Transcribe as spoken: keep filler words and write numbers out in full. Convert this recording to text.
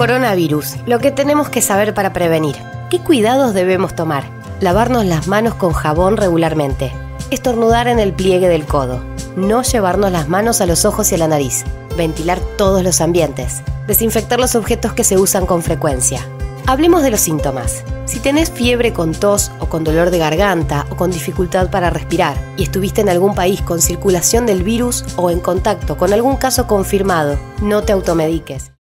Coronavirus, lo que tenemos que saber para prevenir. ¿Qué cuidados debemos tomar? Lavarnos las manos con jabón regularmente. Estornudar en el pliegue del codo. No llevarnos las manos a los ojos y a la nariz. Ventilar todos los ambientes. Desinfectar los objetos que se usan con frecuencia. Hablemos de los síntomas. Si tenés fiebre con tos o con dolor de garganta o con dificultad para respirar y estuviste en algún país con circulación del virus o en contacto con algún caso confirmado, no te automediques.